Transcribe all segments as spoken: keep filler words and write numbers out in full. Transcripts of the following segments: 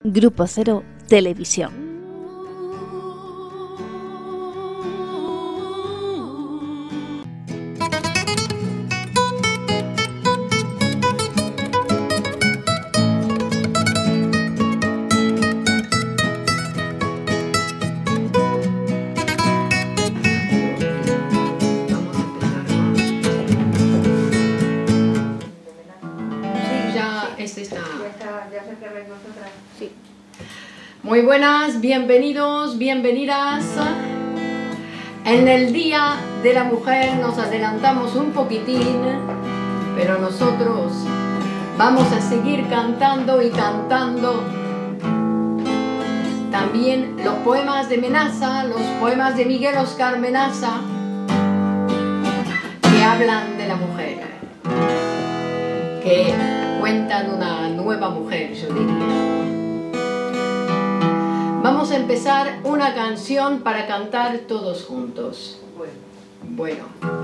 Grupo Cero Televisión. Muy buenas, bienvenidos, bienvenidas. En el Día de la Mujer nos adelantamos un poquitín, pero nosotros vamos a seguir cantando y cantando también los poemas de Menaza, los poemas de Miguel Oscar Menaza, que hablan de la mujer, que cuentan una nueva mujer, yo diría. Vamos a empezar una canción para cantar todos juntos. Bueno.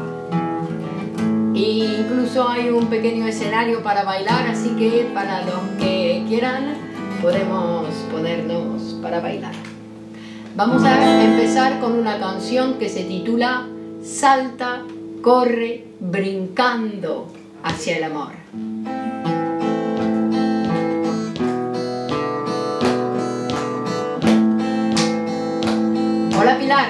E incluso hay un pequeño escenario para bailar, así que para los que quieran podemos ponernos para bailar. Vamos a empezar con una canción que se titula Salta, corre, brincando hacia el amor. Hola Pilar.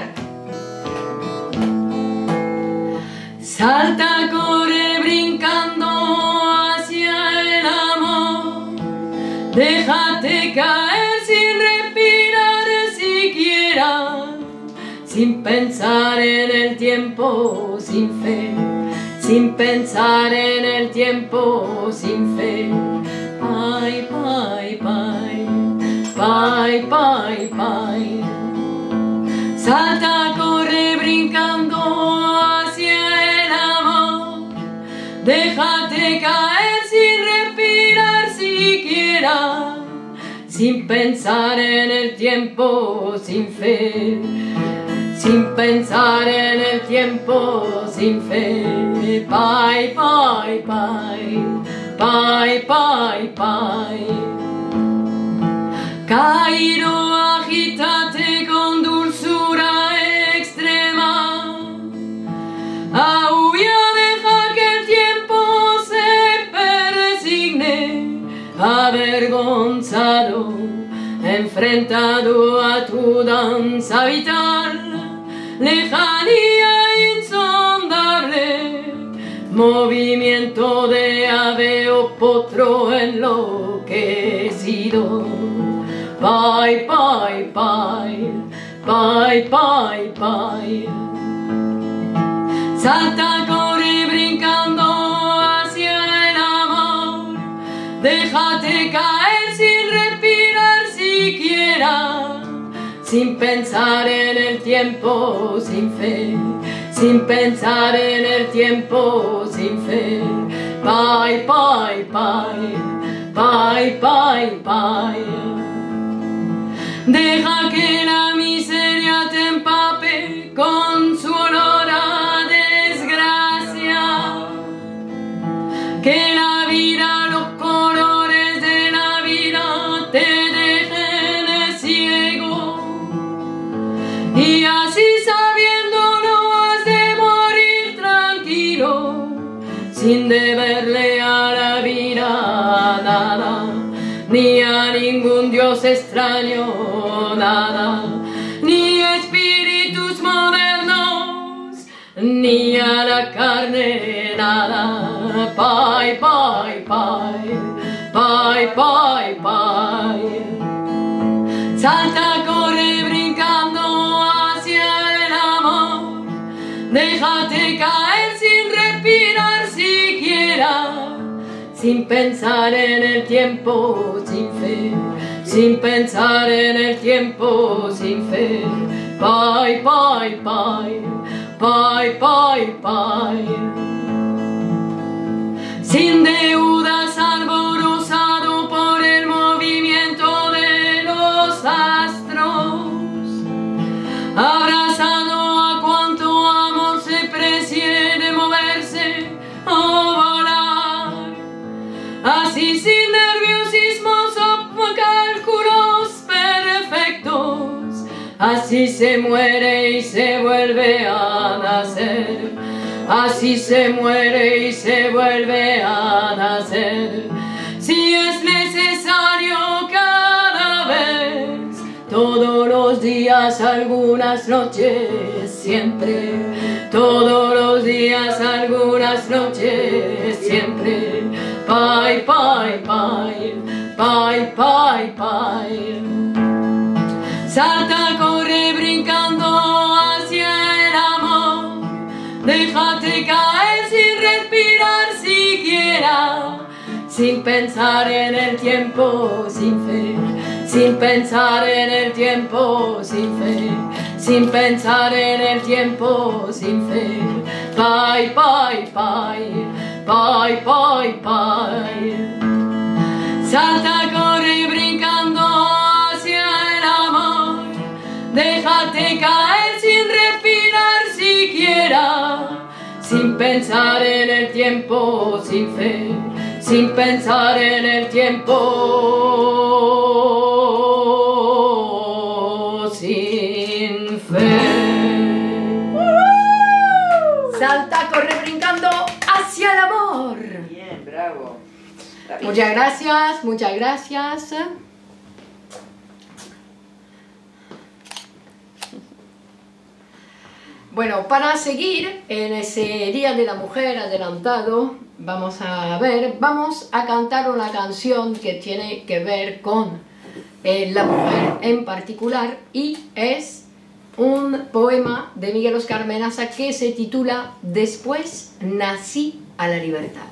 Salta, corre, brincando hacia el amor. Déjate caer sin respirar siquiera, sin pensar en el tiempo, sin fe, sin pensar en el tiempo, sin fe. Pai, pai, pai, pai, pai, pai. Salta, corre, brincando hacia el amor. Déjate caer sin respirar siquiera, sin pensar en el tiempo, sin fe, sin pensar en el tiempo, sin fe. Pai, pai, pai, pai, pai, pai. Cairo, agítate con dulzura extrema. Aúlla, deja que el tiempo se persigne. Avergonzado, enfrentado a tu danza vital, lejanía insondable, movimiento de ave o potro enloquecido. Pai, pai, pai, pai, pai, pai. Salta, corre, brincando hacia el amor. Déjate caer sin respirar siquiera, sin pensar en el tiempo, sin fe, sin pensar en el tiempo, sin fe. Pai, pai, pai, pai, pai, pai. Deja que la miseria te empape con su olor a desgracia, que la vida, los colores de la vida te dejen ciego, y así sabiéndolo has de morir tranquilo, sin deberle a la vida nada, ni a ningún dios extraño nada, ni espíritus modernos, ni a la carne nada. Pai, pai, pai, pai, pai, pai. Salta, corre, brincando hacia el amor. Déjate caer sin respirar siquiera, sin pensar en el tiempo, sin fe, sin pensar en el tiempo, sin fe. Pai, pai, pai, pai, pai, pai. Sin deudas, alborozado por el movimiento de los astros, abrazado a cuanto amor se precie de moverse o volar. Así sin nerviosismo o cálculo así se muere y se vuelve a nacer, así se muere y se vuelve a nacer. Si es necesario cada vez, todos los días, algunas noches, siempre, todos los días, algunas noches, siempre. Pai, pai, pai, pai, pai, pai. Salta, corre brincando hacia el amor, déjate caer sin respirar siquiera, sin pensar en el tiempo, sin fe, sin pensar en el tiempo, sin fe, sin pensar en el tiempo, sin fe. Pai, pai, pai, pai, pai, pai. Salta, corre brincando hacia el amor, déjate caer sin respirar siquiera, sin pensar en el tiempo, sin fe, sin pensar en el tiempo, sin fe. Salta, corre brincando hacia el amor. Bien, bravo. David. Muchas gracias, muchas gracias. Bueno, para seguir en ese Día de la Mujer adelantado, vamos a ver, vamos a cantar una canción que tiene que ver con eh, la mujer en particular, y es un poema de Miguel Oscar Menaza que se titula Después nací a la libertad.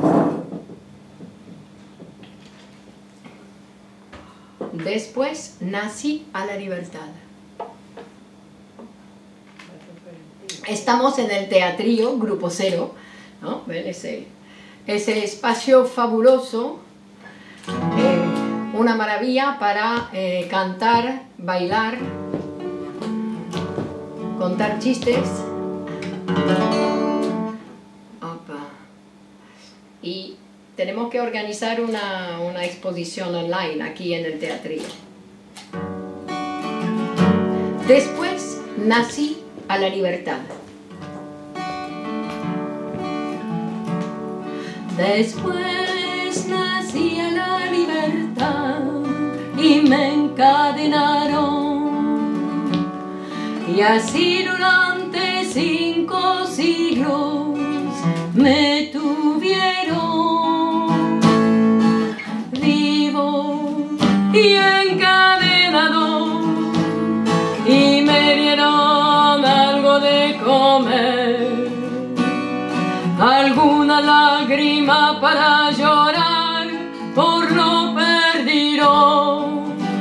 Después nací a la libertad. Estamos en el Teatrillo, Grupo Cero, ¿no? ¿Ven? Ese, ese espacio fabuloso, eh, una maravilla para eh, cantar, bailar, contar chistes. Opa. Y tenemos que organizar una, una exposición online aquí en el Teatrillo. Después nací a la libertad. Después nací a la libertad y me encadenaron, y así durante cinco siglos me tuvieron vivo y encadenado, y me dieron algo de comer, alguna lágrima para llorar por lo perdido.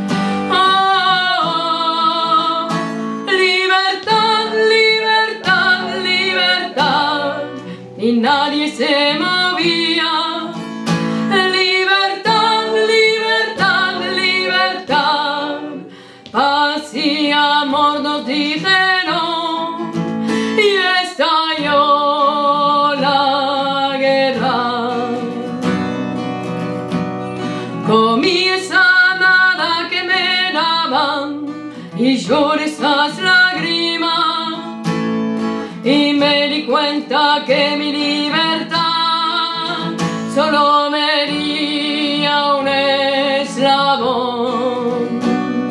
Oh, libertad, libertad, libertad, y nadie se movía. Libertad, libertad, libertad, paz y amor nos dijeron, y estalló la guerra. Comí esa nada que me daban y lloré esas lágrimas, y me di cuenta que mi libertad solo me dio un eslabón.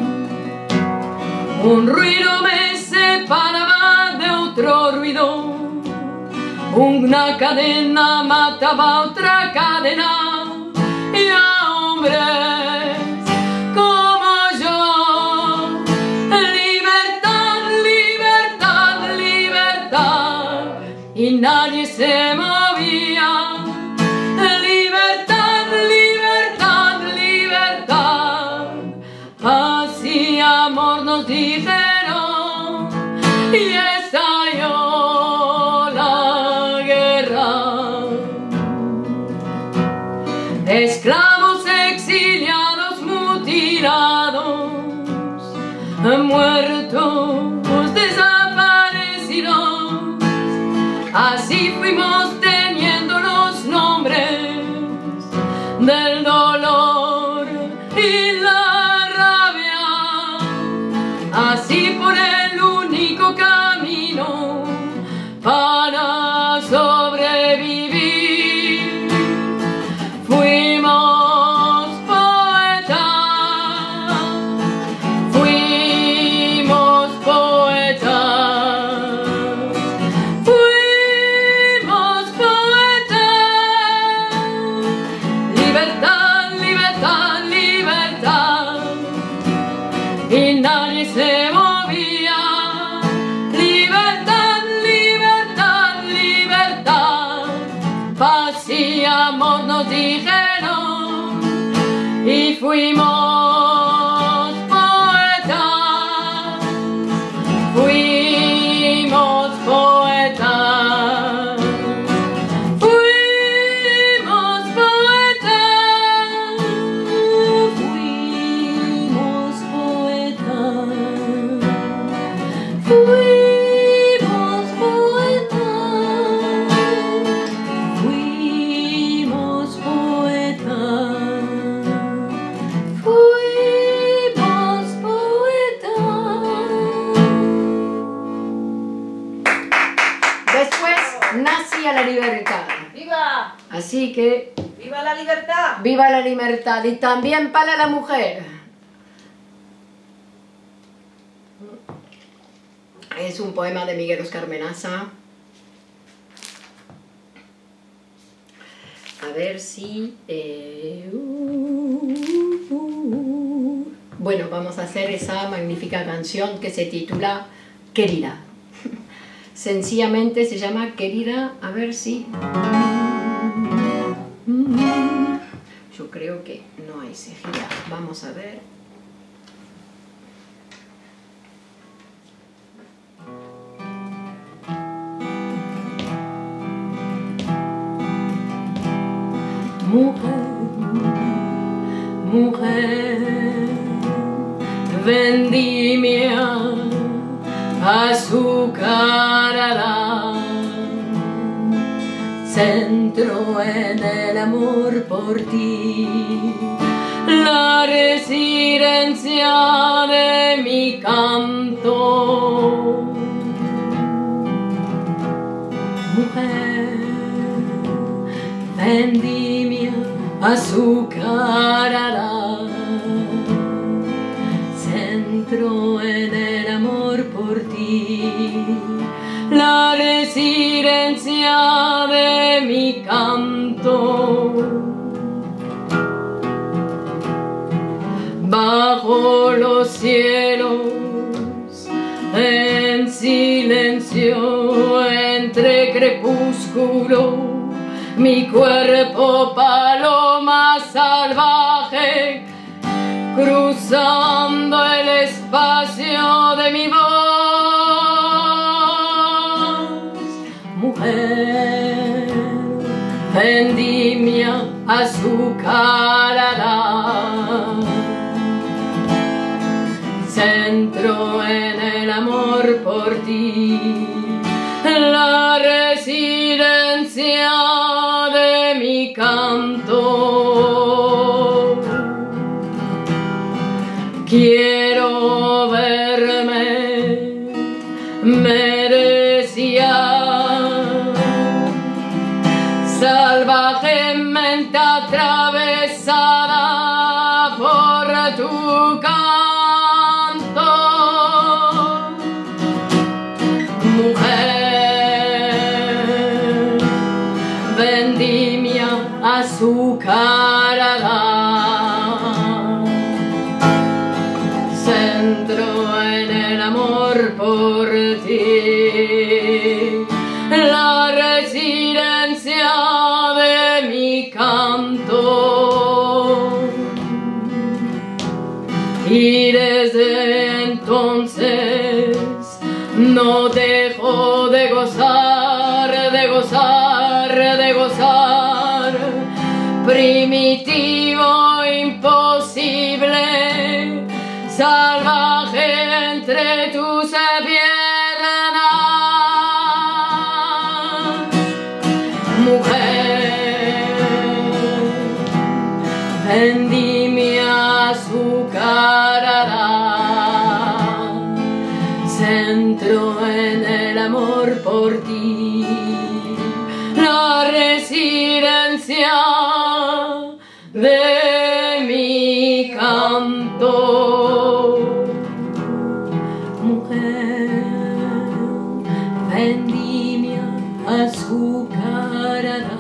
Un ruido me separaba de otro ruido, una cadena mataba otra cadena, y a hombres como yo. Libertad, libertad, libertad, y nadie se movía. Libertad, libertad, libertad, paz y amor nos dijeron, y estalló la guerra. Esclavos exiliados, mutilados, muertos, desaparecidos, así fuimos teniendo los nombres del dolor y la rabia. Así Fuimos poetas, fuimos poetas, fuimos poetas, fuimos poetas, fuimos poetas, fuimos poetas. Fuimos poetas. Después nacía la libertad. ¡Viva! Así que ¡Viva la libertad! viva la libertad y también para la mujer. Es un poema de Miguel Oscar Menaza. A ver si... eh, uh, uh, uh. Bueno, vamos a hacer esa magnífica canción que se titula Querida. Sencillamente se llama Querida, a ver si... Yo creo que no hay cejilla. Vamos a ver. Mujer, mujer, vendimia azucarada, centro en el amor por ti, la residencia de mi canto. Mujer, vendimia azucarada, centro en el amor por ti, la residencia de mi canto. Bajo los cielos, en silencio, entre crepúsculo, mi cuerpo paloma salvaje, cruzando el espacio de mi voz. Mujer, vendimia azucarada, centro en el amor por ti, la residencia de mi canto. Quiero verme merecía salvajemente atravesada por tu canto. Mujer, vendimia azucarada, centro en el amor por ti, la residencia de mi canto. Y desde entonces no dejo de gozar, de gozar, de gozar, primitivo, imposible, salvaje entre tus piernas. Mujer, vendimia azucarada, centro en el amor por ti, la residencia de mi canto. Mujer, vendimia azucarada,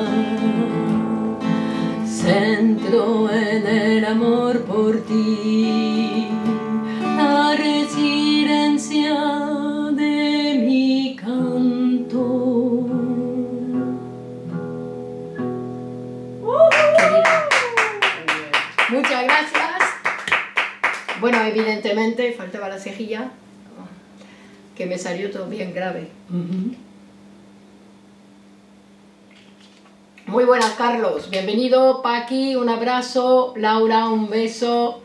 centro en el amor por ti, la residencia de mi canto. Muchas gracias. Bueno, evidentemente faltaba la cejilla, que me salió todo bien grave. Uh-huh. Muy buenas, Carlos. Bienvenido, Paqui, un abrazo. Laura, un beso.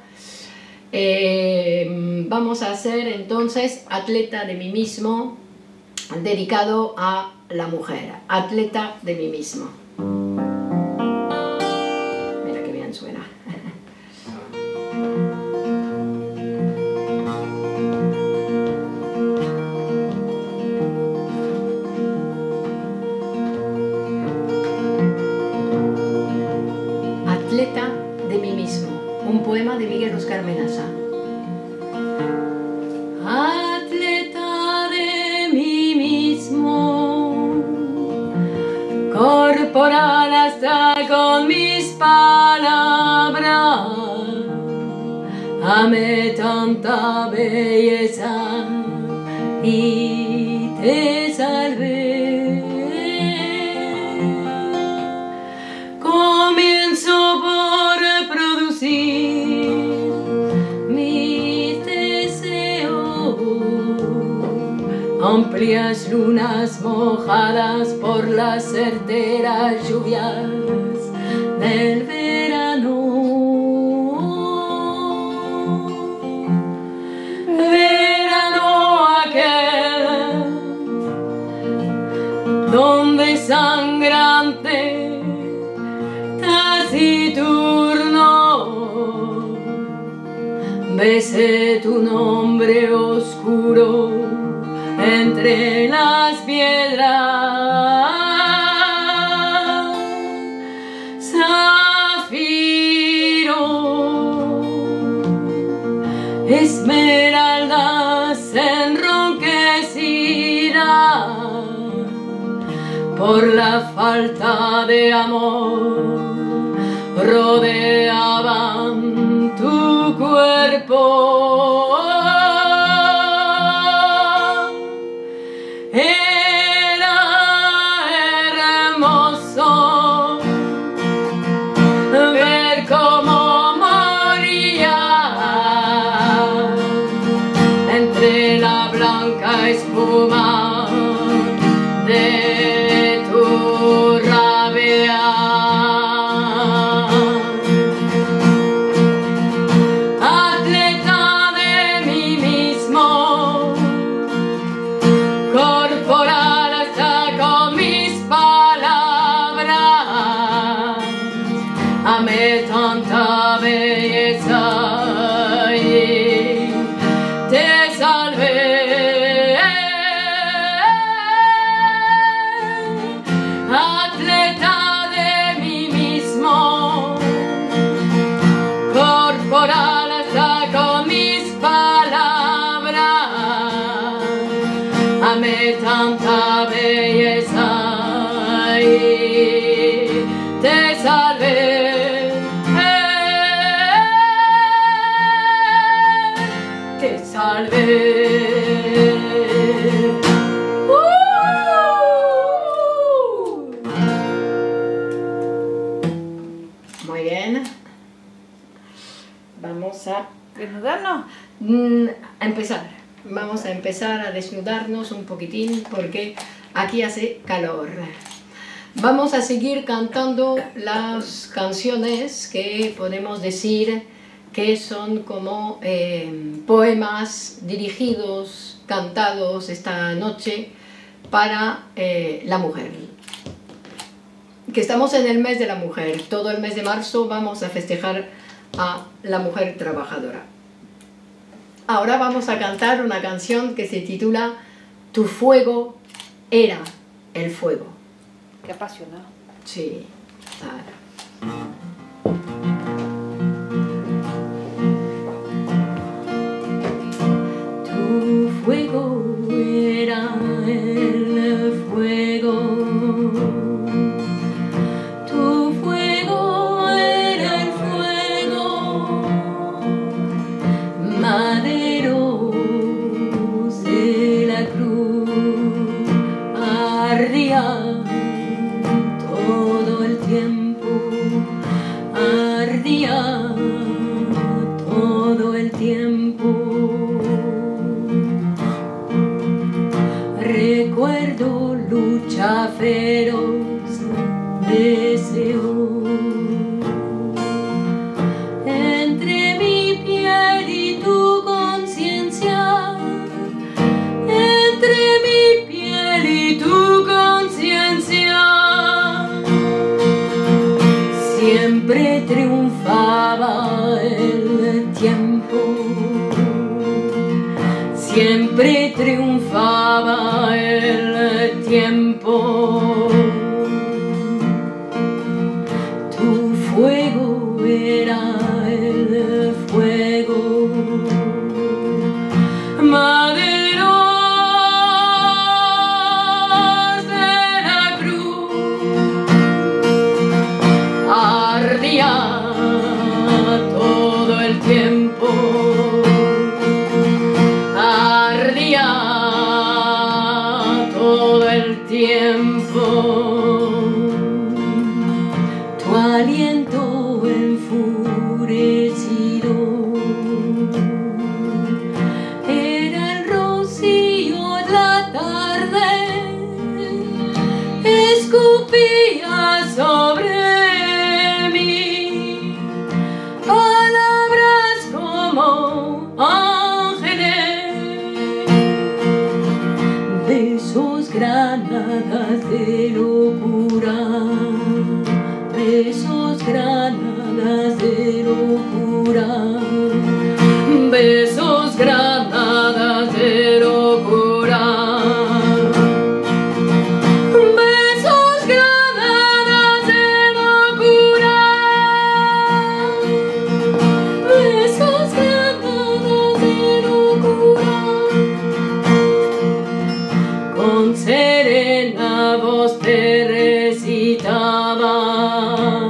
Eh, vamos a hacer entonces Atleta de mí mismo, dedicado a la mujer. Atleta de mí mismo. Mira qué bien suena. Atleta de mí mismo, un poema de Miguel Oscar Menaza. Atleta de mí mismo, corporal hasta con mis palabras, amé tanta belleza y te salvé. Comienzo por producir mis deseos, amplias lunas mojadas por las certeras lluvias del verano. Verano aquel donde sangrante taciturno besé tu nombre oscuro entre las piedras. Zafiro, esmeraldas enronquecidas por la falta de amor, rodeaban tu cuerpo. Era hermoso ver cómo moría entre la blanca espuma de tu rabia. Atleta de mí mismo, corporal hasta con mis palabras, amé tanta belleza y te salvé. Atleta de mí mismo, corporal hasta con mis palabras, amé tanta belleza y te salvé. Te salvé. Muy bien. Vamos a ¿Desnudarnos? mm, a empezar. Vamos a empezar a desnudarnos un poquitín porque aquí hace calor. Vamos a seguir cantando las canciones que podemos decir que son como eh, poemas dirigidos, cantados esta noche para eh, la mujer. Que estamos en el mes de la mujer. Todo el mes de marzo vamos a festejar a la mujer trabajadora. Ahora vamos a cantar una canción que se titula Tu fuego era el fuego. Qué apasionado. Sí, claro. Tu fuego era el fuego. Tu fuego era el fuego. Maderos de la cruz ardían todo el tiempo tiempo. Recuerdo lucha feroz, deseo entre mi piel y tu conciencia, entre mi piel y tu conciencia. Siempre triunfaba el tiempo, siempre triunfaba el tiempo. Tu fuego era el fuego, maderos de la cruz. Ardía todo el tiempo, ardía todo el tiempo. Tu aliento enfurecido era el rocío de la tarde, escupía sobre mí palabras como ángeles, besos granadas de locura, besos granadas de locura, besos granadas de locura, besos granadas de locura, besos granadas de locura. Con serena voz te recitaba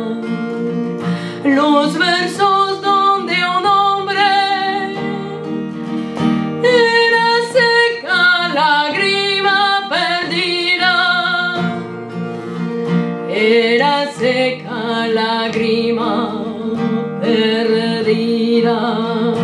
los versos donde un hombre era seca lágrima perdida, era seca lágrima perdida.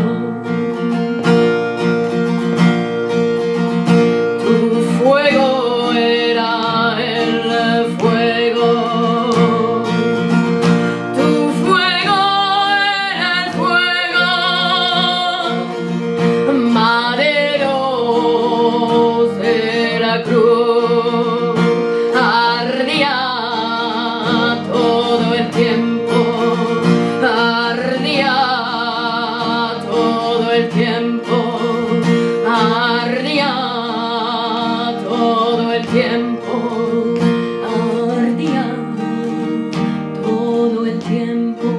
Tu fuego era el fuego, tu fuego era el fuego, maderos de la cruz. Ardía todo el tiempo, ardía todo el tiempo, ardía todo el tiempo, ardía todo el tiempo,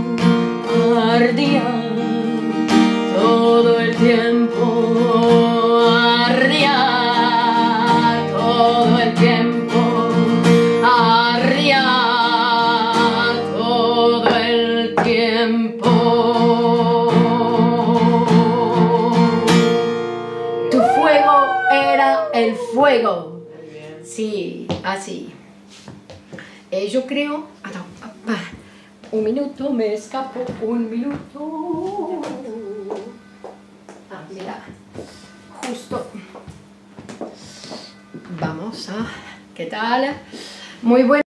ardía todo el tiempo, ardía todo el tiempo, ardía todo el tiempo. Tu fuego era el fuego. Sí, así. Eh, yo creo... Ah, no, ah, un minuto, me escapo, un minuto. Ah, mira, justo. Vamos a... ¿Qué tal? Muy bueno.